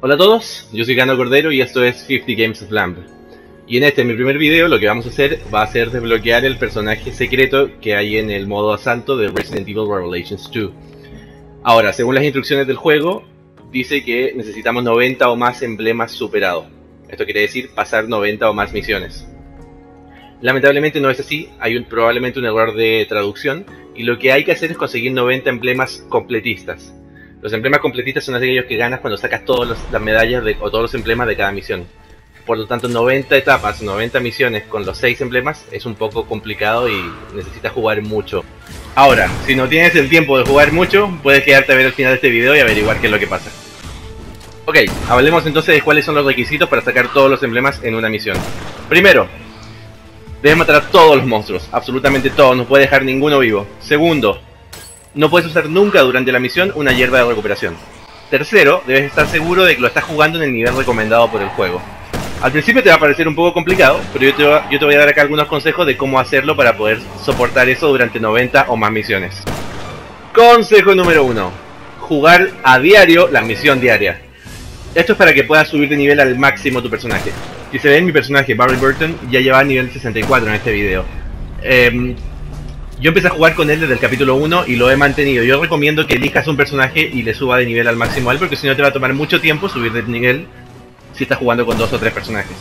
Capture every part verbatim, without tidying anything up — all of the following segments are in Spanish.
Hola a todos, yo soy Gano Cordero y esto es cincuenta Games of Lamb. Y en este, mi primer video, lo que vamos a hacer va a ser desbloquear el personaje secreto que hay en el modo asalto de Resident Evil Revelations dos. Ahora, según las instrucciones del juego, dice que necesitamos noventa o más emblemas superados. Esto quiere decir pasar noventa o más misiones. Lamentablemente no es así, hay un, probablemente un error de traducción, y lo que hay que hacer es conseguir noventa emblemas completistas. Los emblemas completistas son aquellos que ganas cuando sacas todas las medallas de, o todos los emblemas de cada misión. Por lo tanto, noventa etapas, noventa misiones con los seis emblemas es un poco complicado y necesitas jugar mucho. Ahora, si no tienes el tiempo de jugar mucho, puedes quedarte a ver el final de este video y averiguar qué es lo que pasa. Ok, hablemos entonces de cuáles son los requisitos para sacar todos los emblemas en una misión. Primero, debes matar a todos los monstruos, absolutamente todos, no puedes dejar ninguno vivo. Segundo, no puedes usar nunca durante la misión una hierba de recuperación. Tercero, debes estar seguro de que lo estás jugando en el nivel recomendado por el juego. Al principio te va a parecer un poco complicado, pero yo te, va, yo te voy a dar acá algunos consejos de cómo hacerlo para poder soportar eso durante noventa o más misiones. Consejo número uno. Jugar a diario la misión diaria. Esto es para que puedas subir de nivel al máximo tu personaje. Si se ve, mi personaje, Barry Burton, ya lleva nivel sesenta y cuatro en este video. Eh, yo empecé a jugar con él desde el capítulo uno y lo he mantenido. Yo recomiendo que elijas un personaje y le suba de nivel al máximo a él, porque si no te va a tomar mucho tiempo subir de nivel si estás jugando con dos o tres personajes.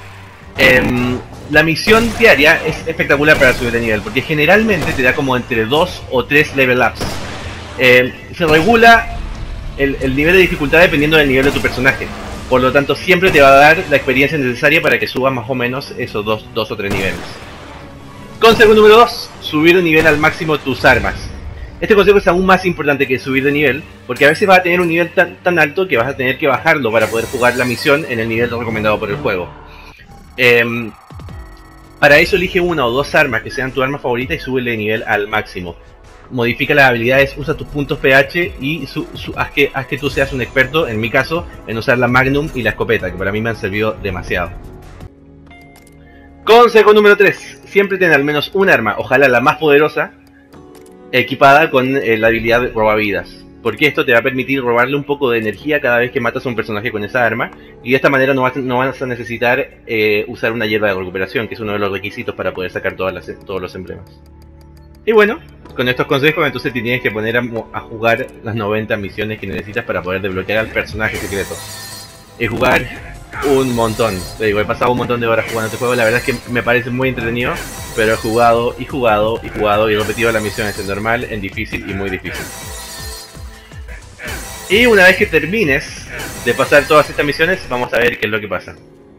Eh, la misión diaria es espectacular para subir de nivel, porque generalmente te da como entre dos o tres level ups. Eh, se regula el, el nivel de dificultad dependiendo del nivel de tu personaje. Por lo tanto, siempre te va a dar la experiencia necesaria para que subas más o menos esos dos, dos o tres niveles. Consejo número dos. Subir de nivel al máximo tus armas. Este consejo es aún más importante que subir de nivel, porque a veces vas a tener un nivel tan, tan alto que vas a tener que bajarlo para poder jugar la misión en el nivel recomendado por el juego. Eh, para eso elige una o dos armas que sean tu arma favorita y súbele de nivel al máximo. Modifica las habilidades, usa tus puntos P H y su, su, haz, que, haz que tú seas un experto, en mi caso, en usar la Magnum y la escopeta, que para mí me han servido demasiado. Consejo número tres. Siempre ten al menos un arma, ojalá la más poderosa, equipada con eh, la habilidad de robavidas. Porque esto te va a permitir robarle un poco de energía cada vez que matas a un personaje con esa arma. Y de esta manera no vas, no vas a necesitar eh, usar una hierba de recuperación, que es uno de los requisitos para poder sacar todas las, todos los emblemas. Y bueno, con estos consejos entonces te tienes que poner a, a jugar las noventa misiones que necesitas para poder desbloquear al personaje secreto. Y jugar un montón. Te digo, he pasado un montón de horas jugando este juego, la verdad es que me parece muy entretenido, pero he jugado y jugado y jugado y repetido las misiones en normal, en difícil y muy difícil. Y una vez que termines de pasar todas estas misiones, vamos a ver qué es lo que pasa.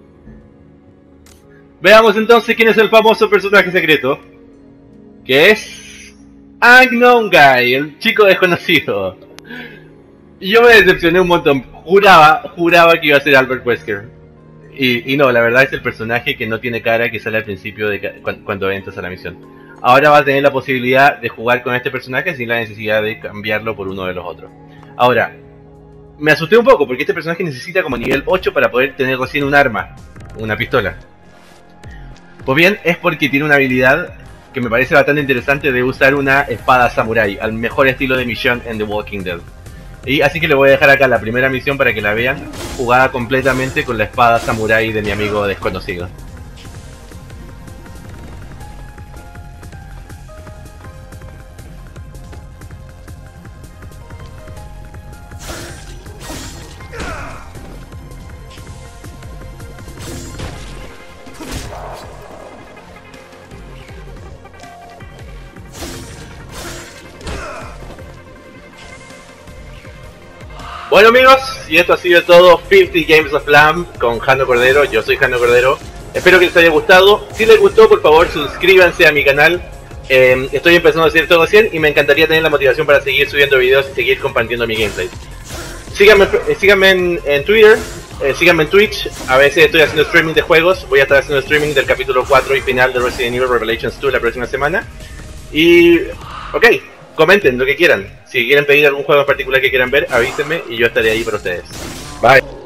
Veamos entonces quién es el famoso personaje secreto, que es Unknown Guy, el chico desconocido. Y yo me decepcioné un montón, juraba, juraba que iba a ser Albert Wesker. Y, y no, la verdad es el personaje que no tiene cara, que sale al principio de cu cuando entras a la misión. Ahora vas a tener la posibilidad de jugar con este personaje sin la necesidad de cambiarlo por uno de los otros. Ahora, me asusté un poco porque este personaje necesita como nivel ocho para poder tener recién un arma, una pistola. Pues bien, es porque tiene una habilidad que me parece bastante interesante de usar una espada samurai, al mejor estilo de misión en The Walking Dead. Y así que le voy a dejar acá la primera misión para que la vean, jugada completamente con la espada samurai de mi amigo desconocido. Bueno amigos, y esto ha sido todo cincuenta Games of Lamb con Gano Cordero. Yo soy Gano Cordero. Espero que les haya gustado. Si les gustó, por favor suscríbanse a mi canal. eh, Estoy empezando a hacer todo recién y me encantaría tener la motivación para seguir subiendo videos y seguir compartiendo mi gameplay. Síganme, eh, síganme en, en Twitter, eh, síganme en Twitch. A veces estoy haciendo streaming de juegos. Voy a estar haciendo streaming del capítulo cuatro y final de Resident Evil Revelations dos la próxima semana. Y... ok, comenten lo que quieran. Si quieren pedir algún juego en particular que quieran ver, avísenme y yo estaré ahí para ustedes. Bye.